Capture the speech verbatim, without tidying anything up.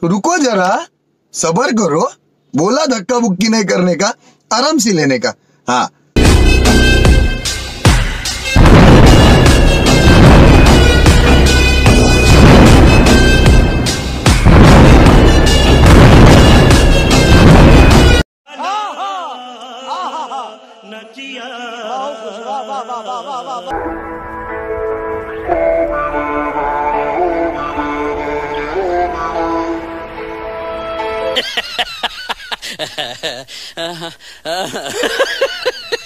रुको जरा, सबर करो। बोला धक्का बुक्की नहीं करने का, आराम से लेने का। हाँ Ha ha ha ha.